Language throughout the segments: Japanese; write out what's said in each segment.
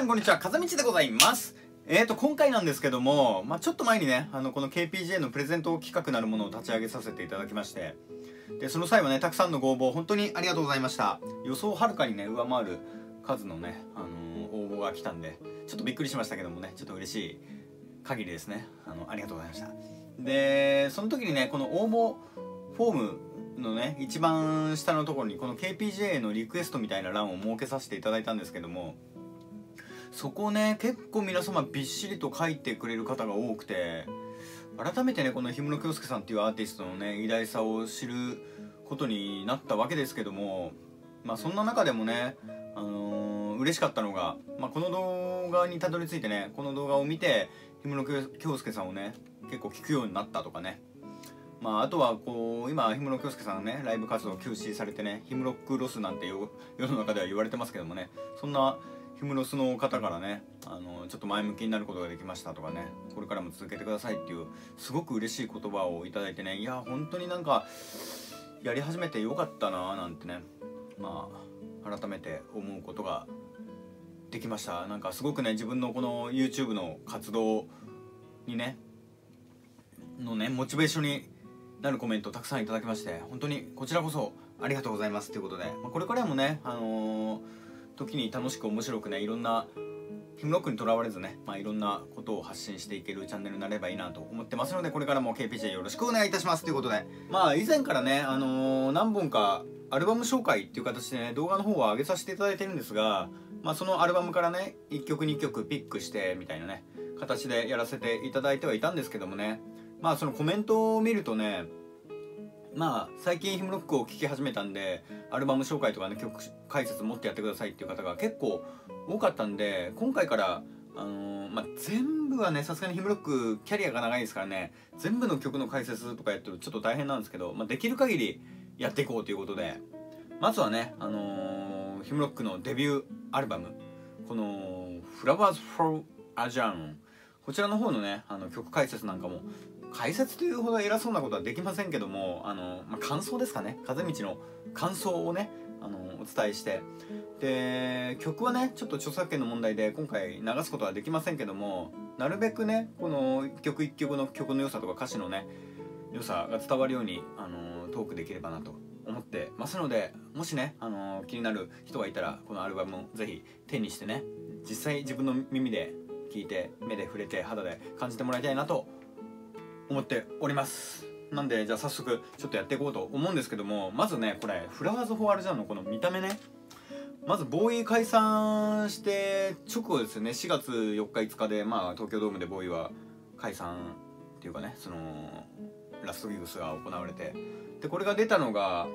んこんにちは、風道でございます。今回なんですけども、ちょっと前にね、この KPJ のプレゼント企画なるものを立ち上げさせていただきまして、で、その際はね、たくさんのご応募、本当にありがとうございました。予想をはるかにね、上回る数のね、応募が来たんで、ちょっとびっくりしましたけどもね、ちょっと嬉しい限りですね。ありがとうございました。で、その時にね、この応募フォームのね、一番下のところにこの KPJ のリクエストみたいな欄を設けさせていただいたんですけども、そこをね、結構皆様びっしりと書いてくれる方が多くて、改めてね、この氷室京介さんっていうアーティストのね、偉大さを知ることになったわけですけども、そんな中でもね、嬉しかったのが、この動画にたどり着いてね、この動画を見て氷室京介さんをね、結構聞くようになったとかね、あとはこう今氷室京介さんがね、ライブ活動を休止されてね、氷室クロスなんて世の中では言われてますけどもね、そんな氷室の方からね、ちょっと前向きになることができましたとかね、これからも続けてくださいっていうすごく嬉しい言葉をいただいてね、いや本当になんかやり始めてよかったなーなんてね、改めて思うことができました。なんかすごくね、自分のこの YouTube の活動にねモチベーションになるコメントをたくさんいただきまして、本当にこちらこそありがとうございますということで、これからもね、時に楽しく面白くね、いろんなヒムロックにとらわれずね、いろんなことを発信していけるチャンネルになればいいなと思ってますので、これからも KPJ よろしくお願いいたしますということで、以前からね、何本かアルバム紹介っていう形でね、動画の方は上げさせていただいてるんですが、そのアルバムからね、1曲2曲ピックしてみたいなね、形でやらせていただいてはいたんですけどもね、そのコメントを見るとね、最近ヒムロックを聴き始めたんで、アルバム紹介とかね、曲解説持ってやってくださいっていう方が結構多かったんで、今回から全部はね、さすがにヒムロックキャリアが長いですからね、全部の曲の解説とかやってるとちょっと大変なんですけど、できる限りやっていこうということで、まずはね、ヒムロックのデビューアルバム、この「Flowers for a Jan」、こちらの方のね、曲解説なんかも、解説というほど偉そうなことはできませんけども、感想ですかね、風道の感想をね、お伝えして、で曲はね、ちょっと著作権の問題で今回流すことはできませんけども、なるべくね、この一曲一曲の曲の良さとか歌詞のね良さが伝わるようにトークできればなと思ってますので、もしね、気になる人がいたら、このアルバムをぜひ手にしてね、実際自分の耳で聴いて、目で触れて、肌で感じてもらいたいなと思っております。なんで、じゃあ早速ちょっとやっていこうと思うんですけども、まずね、これフラワーズ・フォー・アルジャンのこの見た目ね、まずボーイ解散して直後ですよね、4月4日5日で、東京ドームでボーイは解散っていうかね、そのラストギグスが行われて、でこれが出たのが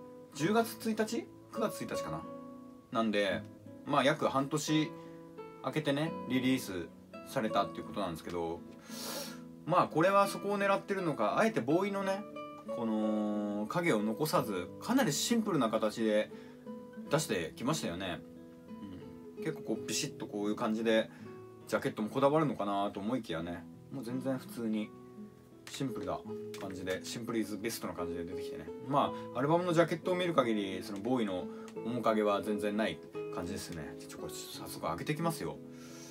10月1日9月1日かな、なんで約半年空けてねリリースされたっていうことなんですけど、これはそこを狙ってるのか、あえてボーイのねこの影を残さず、かなりシンプルな形で出してきましたよね。結構こうビシッとこういう感じでジャケットもこだわるのかなと思いきやね、もう全然普通にシンプルな感じで、シンプルイズベストな感じで出てきてね、アルバムのジャケットを見る限り、そのボーイの面影は全然ない感じですね。これ早速開けてきますよ。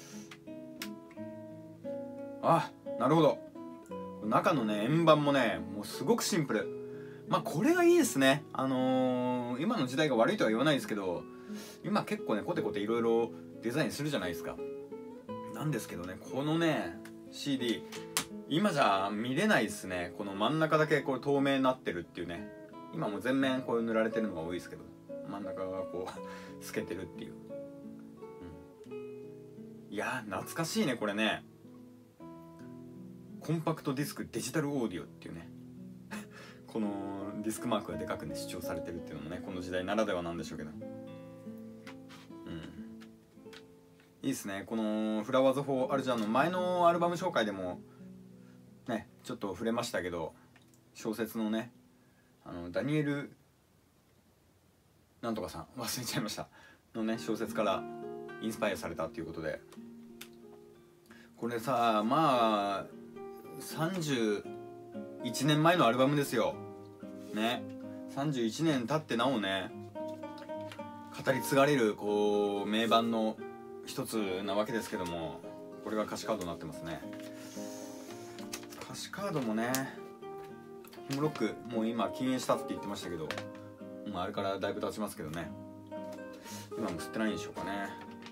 なるほど、中のね円盤もね、もうすごくシンプル。これがいいですね。今の時代が悪いとは言わないですけど、今結構ねコテコテいろいろデザインするじゃないですか。なんですけどね、このね CD 今じゃ見れないですね。この真ん中だけこれ透明になってるっていうね。今も全面こう塗られてるのが多いですけど、真ん中がこう透けてるっていう、いや懐かしいねこれね。コンパクトディスクデジタルオーディオっていうねこのディスクマークがでかくね主張されてるっていうのもね、この時代ならではなんでしょうけど、いいですね。このフラワーズ・フォー・アルジャンの前のアルバム紹介でもねちょっと触れましたけど、小説のねダニエルなんとかさん忘れちゃいましたのね小説からインスパイアされたっていうことで、これさ31年前のアルバムですよね。31年経ってなおね語り継がれるこう名盤の一つなわけですけども、これが歌詞カードになってますね。歌詞カードもね、ヒムロックもう今禁煙したって言ってましたけど、あれからだいぶ経ちますけどね、今も吸ってないんでしょうかね。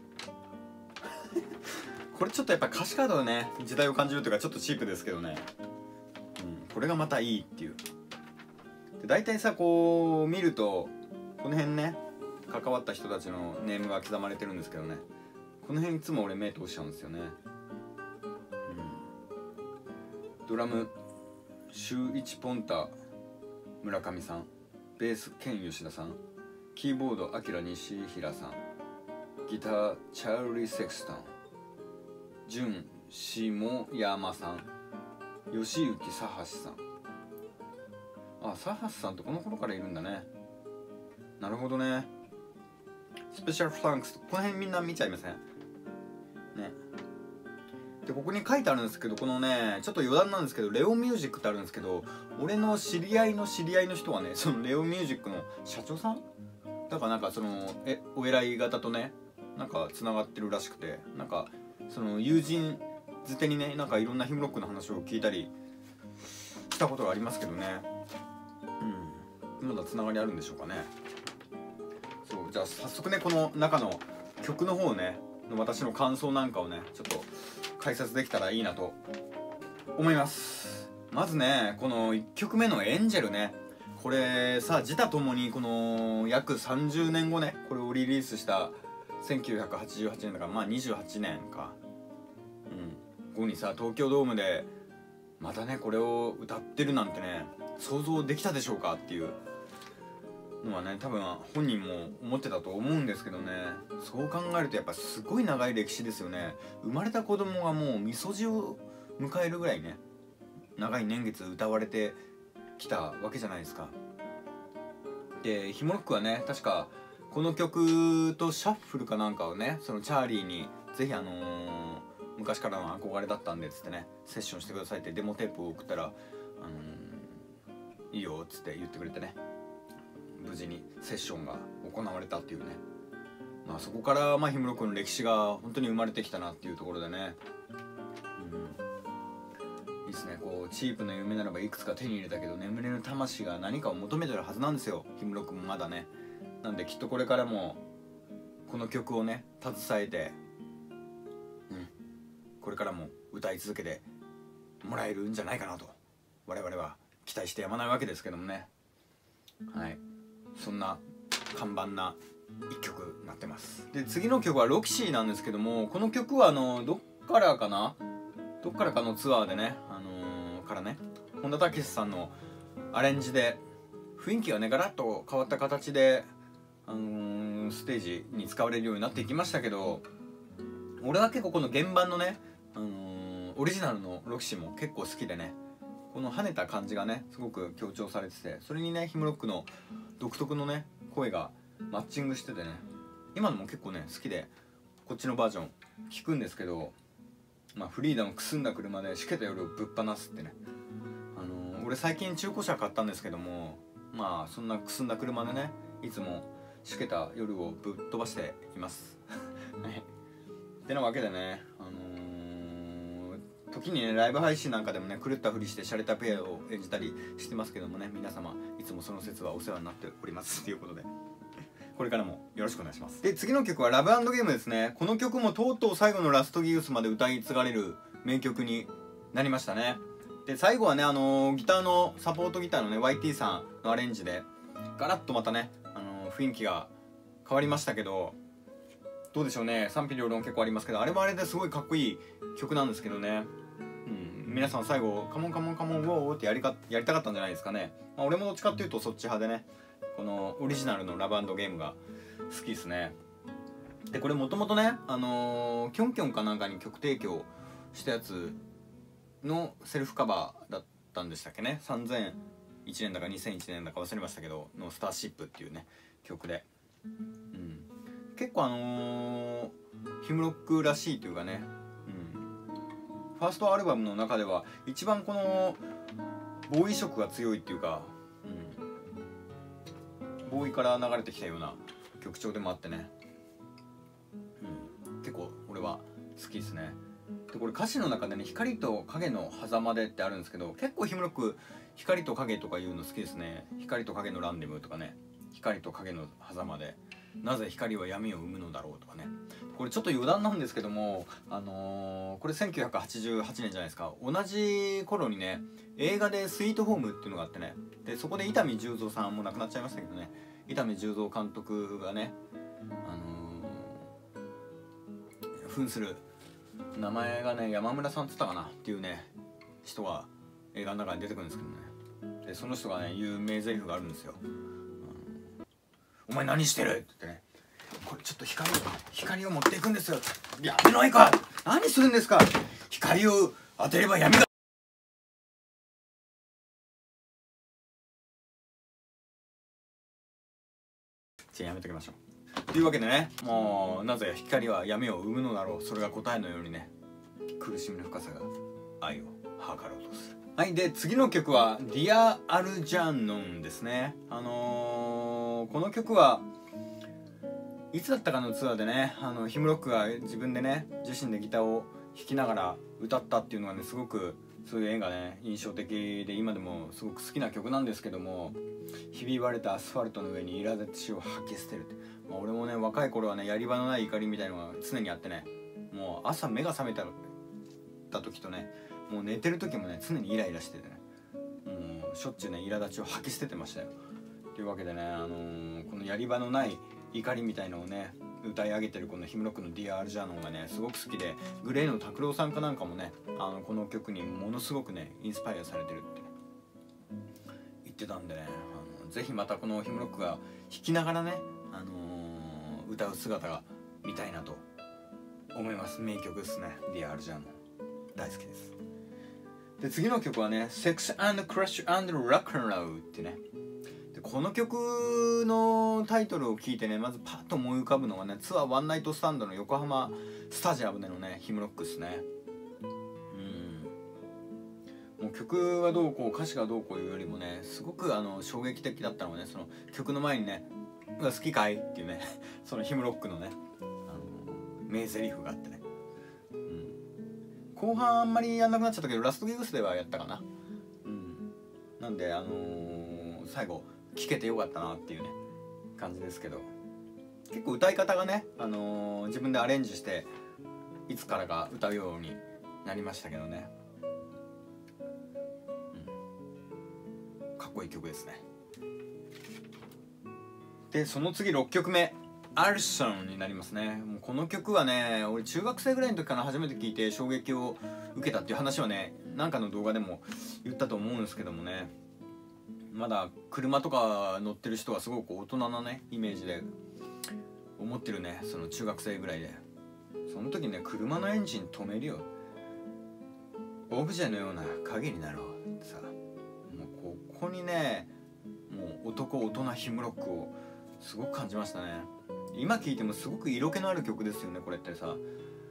これちょっとやっぱ歌詞カードはね、時代を感じるというかちょっとチープですけどね、これがまたいいっていう。で大体さ、こう見るとこの辺ね、関わった人たちのネームが刻まれてるんですけどね、この辺いつも俺目通しちゃうんですよね。ドラム周一ポンタ村上さん、ベースケン吉田さん、キーボードアキラ西平さん、ギターチャーリー・セクスタン、ジュン下山さん、吉行佐橋さん。あ、佐橋さんってこの頃からいるんだね。なるほどね。スペシャルフランクス、この辺みんな見ちゃいませんね。でここに書いてあるんですけど、このねちょっと余談なんですけど、レオミュージックってあるんですけど、俺の知り合いの知り合いの人はね、そのレオミュージックの社長さんだからなんかそのお偉い方とねなんかつながってるらしくて、なんかその友人づてにね、なんかいろんなヒムロックの話を聞いたりしたことがありますけどね。まだつながりあるんでしょうかね。そう、じゃあ早速ね、この中の曲の方ねの私の感想なんかをねちょっと解説できたらいいなと思います。まずね、この1曲目の「エンジェル」ね、これさ、自他ともにこの約30年後ね、これをリリースした1988年だから、まあ28年か後にさ、東京ドームでまたねこれを歌ってるなんてね、想像できたでしょうかっていうのはね、多分本人も思ってたと思うんですけどね。そう考えるとやっぱすごい長い歴史ですよね。生まれた子供がもうみそじを迎えるぐらいね、長い年月歌われてきたわけじゃないですか。でヒモロックはね、確かこの曲とシャッフルかなんかをね、そのチャーリーにぜひ昔からの憧れだったんでっつってね、セッションしてくださいってデモテープを送ったら、いいよっつって言ってくれてね、無事にセッションが行われたっていうね。まあそこからヒムロックの歴史が本当に生まれてきたなっていうところでね、いいですね。こうチープな夢ならばいくつか手に入れたけど、眠れぬ魂が何かを求めてるはずなんですよ、ヒムロックもまだね。なんできっとこれからもこの曲をね携えて、これからも歌い続けてもらえるんじゃないかなと我々は期待してやまないわけですけどもね。はい、そんな看板な一曲になってます。で次の曲はロキシーなんですけども、この曲はどっからかのツアーでね、からね、本田武史さんのアレンジで雰囲気がねガラッと変わった形で、ステージに使われるようになっていきましたけど、俺は結構この原版のね、オリジナルのロキシーも結構好きでね、この跳ねた感じがねすごく強調されてて、それにねヒムロックの独特のね声がマッチングしててね、今のも結構ね好きでこっちのバージョン聞くんですけど、フリーダのくすんだ車でしけた夜をぶっ放すってね、俺最近中古車買ったんですけども、そんなくすんだ車でねいつもしけた夜をぶっ飛ばしていますってなわけでね、時にねライブ配信なんかでもね狂ったふりしてシャレたペアを演じたりしてますけどもね、皆様いつもその説はお世話になっておりますということで、これからもよろしくお願いします。で次の曲はラブ&ゲームですね。この曲もとうとう最後のラストギウスまで歌い継がれる名曲になりましたね。で最後はねギターのサポートギターのね YT さんのアレンジでガラッとまたね、雰囲気が変わりましたけど、どうでしょうね、賛否両論結構ありますけど、あれもあれですごいかっこいい曲なんですけどね、皆さん最後カモンカモンカモンウォーってやりたかったんじゃないですかね。俺もどっちかっていうとそっち派でね、このオリジナルのラブ&ゲームが好きですね。でこれもともとねキョンキョンかなんかに曲提供したやつのセルフカバーだったんでしたっけね。3001年だか2001年だか忘れましたけどの「スターシップ」っていうね曲で、結構ヒムロックらしいというかね、ファーストアルバムの中では一番このボーイ色が強いっていうか、ボーイから流れてきたような曲調でもあってね、結構好好きですね。でこれ歌詞の中でね、光と影の狭間でってあるんですけど、結構ヒムロック光と影とかいうの好きですね。光と影のランデムとかね、光と影の狭間でなぜ光は闇を生むのだろうとかね。これちょっと余談なんですけども、これ1988年じゃないですか。同じ頃にね、映画でスイートホームっていうのがあってね、でそこで伊丹十三さんも亡くなっちゃいましたけどね、伊丹十三監督がね、扮する名前がね、山村さんって言ったかなっていうね人が映画の中に出てくるんですけどね、でその人がね言う名台詞があるんですよ。お前何してるって言ってね、これちょっと光を持っていくんですよ。やめないか、何するんですか、光を当てれば闇が。じゃあやめときましょう。というわけでね、もうなぜ光は闇を生むのだろう、それが答えのようにね、苦しみの深さが愛を測ろうとする。はい、で次の曲は「Dear Algernon」ですね。この曲はいつだったかのツアーでね、ヒムロックが自分でね自身でギターを弾きながら歌ったっていうのがね、すごくそういう縁がね印象的で、今でもすごく好きな曲なんですけども、ひび割れたアスファルトの上に苛立ちを吐き捨てるって、俺もね若い頃はねやり場のない怒りみたいのが常にあってね、もう朝目が覚めた時とね、もう寝てる時もね常にイライラしててね、もうしょっちゅうね苛立ちを吐き捨ててましたよ。というわけでね、このやり場のない怒りみたいのをね歌い上げてるこのヒムロックの「Dear Algernon」がねすごく好きで、グレーの拓郎さんかなんかもねこの曲にものすごくねインスパイアされてるって、ね、言ってたんでね、ぜひまたこのヒムロックが弾きながらね、歌う姿が見たいなと思います。名曲ですね。「Dear Algernon」大好きです。で次の曲はね「Sex and Crush and Rock and Roll」ってね、でこの曲のタイトルを聞いてね、まずパッと思い浮かぶのはね、ツアーワンナイトスタンドの横浜スタジアムでのねヒムロックですね。もう曲がどうこう歌詞がどうこういうよりもね、すごく衝撃的だったのはね、その曲の前にね「好きかい?」っていうねそのヒムロックのね名台詞があってね、後半あんまりやんなくなっちゃったけど、ラストギグスではやったかな。なんで最後聴けてよかったなっていうね感じですけど、結構歌い方がね、自分でアレンジしていつからか歌うようになりましたけどね、かっこいい曲ですね。でその次6曲目アルソンになりますね。もうこの曲はね、俺中学生ぐらいの時から初めて聴いて衝撃を受けたっていう話はね、なんかの動画でも言ったと思うんですけどもね、まだ車とか乗ってる人はすごく大人なねイメージで思ってるね、その中学生ぐらいで、その時ね車のエンジン止めるよ、オブジェのような影になろうってさ、もうここにねもう男大人ヒムロックをすごく感じましたね。今聴いてもすごく色気のある曲ですよね、これってさ。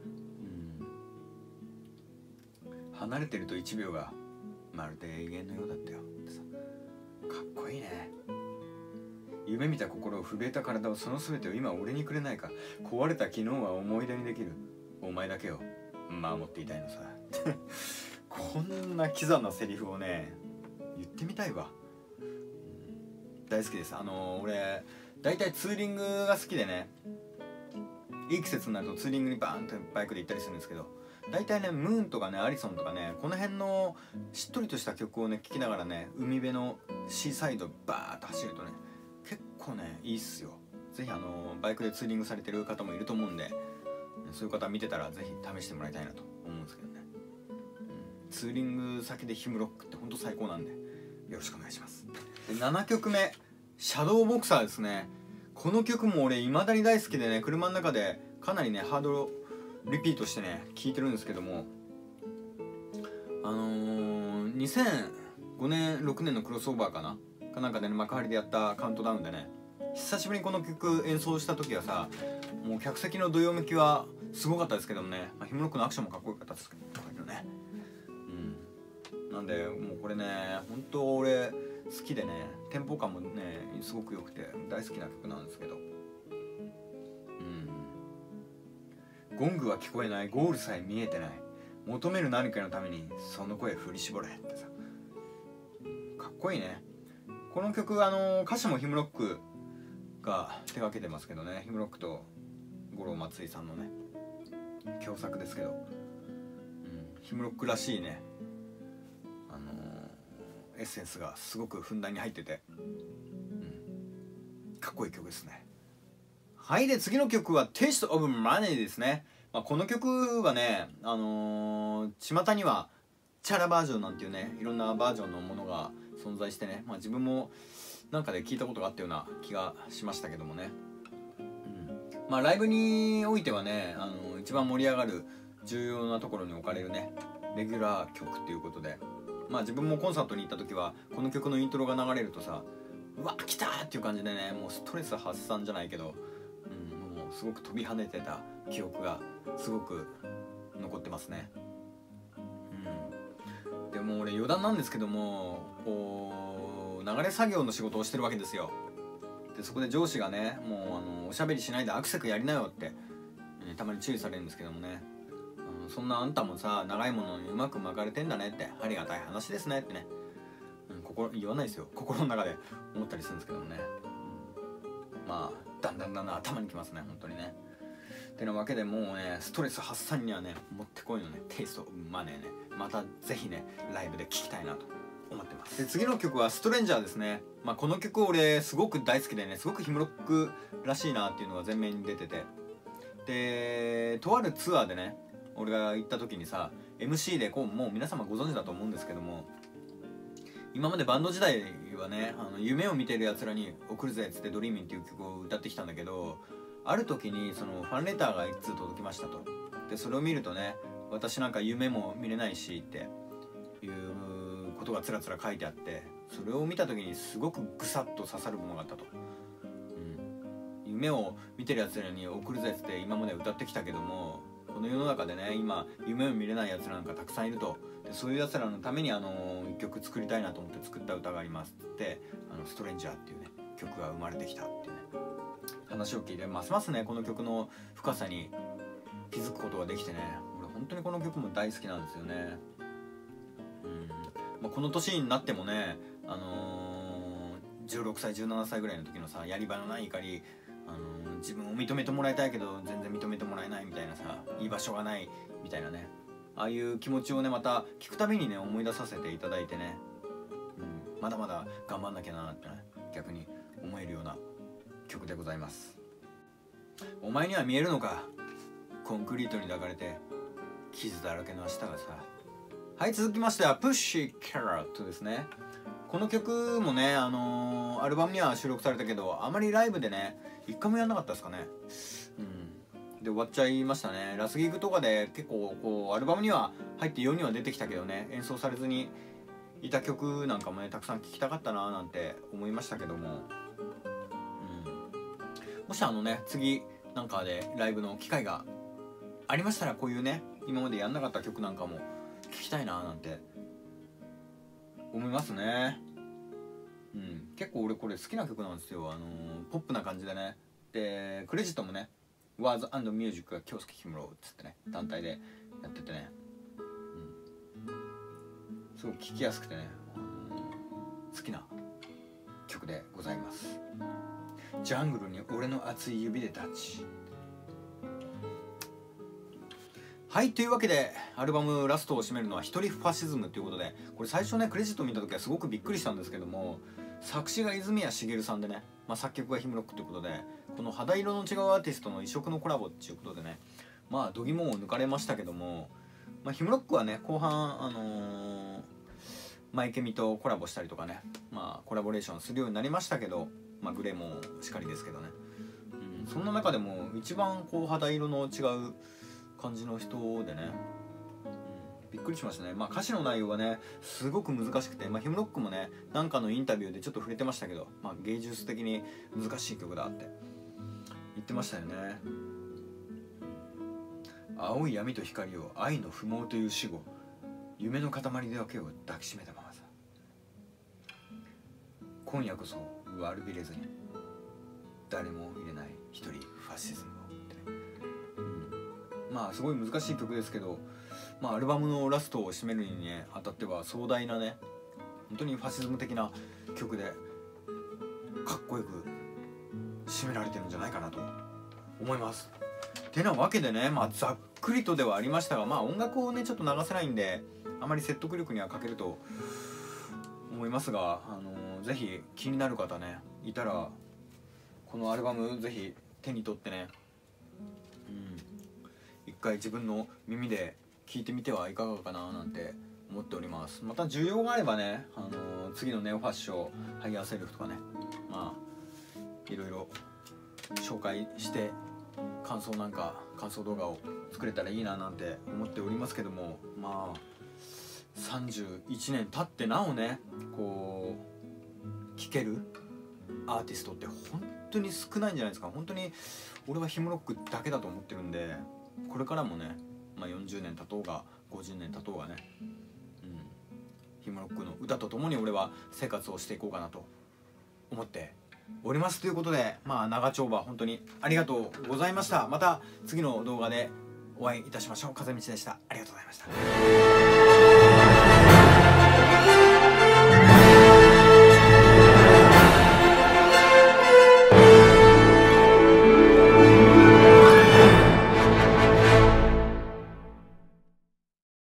離れてると1秒がまるで永遠のようだったよってさ、かっこいいね。夢見た心を震えた体を、その全てを今俺にくれないか、壊れた昨日は思い出にできるお前だけを守っていたいのさこんなキザなセリフをね言ってみたいわ。大好きです。俺大体ツーリングが好きでね、いい季節になるとツーリングにバーンとバイクで行ったりするんですけど、大体ねムーンとかねアリソンとかね、この辺のしっとりとした曲をね聴きながらね、海辺のシーサイドバーッと走るとね結構ねいいっすよ。ぜひバイクでツーリングされてる方もいると思うんで、そういう方見てたらぜひ試してもらいたいなと思うんですけどね、ツーリング先でヒムロックってほんと最高なんでよろしくお願いします。で7曲目シャドーボクサーですね。この曲も俺未だに大好きでね、車の中でかなりねハードリピートしてね聴いてるんですけども、2005年6年のクロスオーバーかなんかでね幕張でやったカウントダウンでね、久しぶりにこの曲演奏した時はさ、もう客席のどよめきはすごかったですけどもね、ヒムロックのアクションもかっこよかったですけどね。なんでもうこれね本当俺好きでね、テンポ感もねすごく良くて大好きな曲なんですけど、 ゴングは聞こえない、ゴールさえ見えてない、求める何かのためにその声振り絞れってさ、かっこいいね。この曲歌詞もヒムロックが手掛けてますけどね、ヒムロックと五郎松井さんのね共作ですけど、ヒムロックらしいねエッセンスがすごくふんだんに入ってて、かっこいい曲ですね。はい。で次の曲は Taste of Money ですね。この曲はね巷にはチャラバージョンなんていうねいろんなバージョンのものが存在してね、自分もなんかで聞いたことがあったような気がしましたけどもね、ライブにおいてはね一番盛り上がる重要なところに置かれるねレギュラー曲っていうことで、自分もコンサートに行った時はこの曲のイントロが流れるとさ、うわ来たーっていう感じでね、もうストレス発散じゃないけど、もうすごく飛び跳ねてた記憶がすごく残ってますね。でも俺余談なんですけども、こう流れ作業の仕事をしてるわけですよ。でそこで上司がね、もうおしゃべりしないでアクセクやりなよって、たまに注意されるんですけどもね、そんなあんたもさ長いものにうまく巻かれてんだねって、ありがたい話ですねってね、言わないですよ、心の中で思ったりするんですけどもね、だんだん頭にきますね本当にね。ってなわけでもうねストレス発散にはねもってこいのねテイストマネーね、またぜひねライブで聴きたいなと思ってます。で次の曲はストレンジャーですね。この曲俺すごく大好きでね、すごくヒムロックらしいなっていうのが前面に出てて、でとあるツアーでね俺が行った時にさ MC でもう皆様ご存知だと思うんですけども、今までバンド時代はね夢を見てるやつらに送るぜっつってドリーミンっていう曲を歌ってきたんだけど、ある時にそのファンレターが1通届きましたと。でそれを見るとね、私なんか夢も見れないしっていうことがつらつら書いてあって、それを見た時にすごくグサッと刺さるものがあったと。夢を見てるやつらに送るぜっつって今まで歌ってきたけども、この世の中でね今夢を見れないやつらなんかたくさんいると。でそういうやつらのために一曲作りたいなと思って作った歌がありますってストレンジャーっていうね曲が生まれてきたっていうね話を聞いて、ますますねこの曲の深さに気づくことができてね、俺本当にこの曲も大好きなんですよね。この年になってもね16歳17歳ぐらいの時のさやり場のない怒り、自分を認めてもらいたいけど全然認めてもらえないみたいなさ、居場所がないみたいなね、ああいう気持ちをねまた聞くたびにね思い出させていただいてね、まだまだ頑張んなきゃなってね逆に思えるような曲でございます。お前には見えるのか、コンクリートに抱かれて傷だらけの明日がさ。はい、続きましてはプッシーキャラットですね。この曲もねアルバムには収録されたけど、あまりライブでね一回もやんなかったですかね。で終わっちゃいましたね。ラスギグとかで結構こうアルバムには入って世には出てきたけどね、演奏されずにいた曲なんかもねたくさん聴きたかったななんて思いましたけども、もし次なんかでライブの機会がありましたら、こういうね今までやんなかった曲なんかも聴きたいななんて思いますね。結構俺これ好きな曲なんですよ。ポップな感じでね。でクレジットもねWords and Music が京介氷室っつってね団体でやっててね、すごく聴きやすくてね、好きな曲でございます。ジャングルに俺の熱い指でタッチ。はい、というわけでアルバムラストを締めるのは一人ファシズムということで、これ最初ねクレジット見た時はすごくびっくりしたんですけども、作詞が泉谷しげるさんでね、作曲がヒムロックということで、この肌色の違うアーティストの異色のコラボっていうことでね、度肝を抜かれましたけども、ヒムロックはね後半マイケミとコラボしたりとかね、コラボレーションするようになりましたけど、グレーもしかりですけどね、そんな中でも一番こう肌色の違う感じの人でね、びっくりしましたね。歌詞の内容はねすごく難しくて、ヒムロックもねなんかのインタビューでちょっと触れてましたけど、芸術的に難しい曲だって言ってましたよね。青い闇と光を愛の不毛という死後、夢の塊だけを抱きしめたままさ、今夜こそ悪びれずに誰も入れない一人ファシズムをってね、 まあすごい難しい曲ですけど、まあアルバムのラストを締めるにねあたっては壮大なね、本当にファシズム的な曲でかっこよく締められてるんじゃないかなと思います。てなわけでね、まあざっくりとではありましたが、まあ音楽をねちょっと流せないんであまり説得力には欠けると思いますが、ぜひ気になる方ねいたらこのアルバムぜひ手に取ってね、一回自分の耳で聴いてみてはいかがかななんて思っております。また需要があればね、次のネオファッションハイヤーセルフとかね、まあいろいろ紹介して感想動画を作れたらいいななんて思っておりますけども、まあ31年経ってなおねこう聴けるアーティストって本当に少ないんじゃないですか。本当に俺はヒムロックだけだと思ってるんで、これからもね、まあ、40年経とうが50年経とうがね、ヒムロックの歌とともに俺は生活をしていこうかなと思っております。ということで、まあ長丁場本当にありがとうございました。また次の動画でお会いいたしましょう。風道でした。ありがとうございました。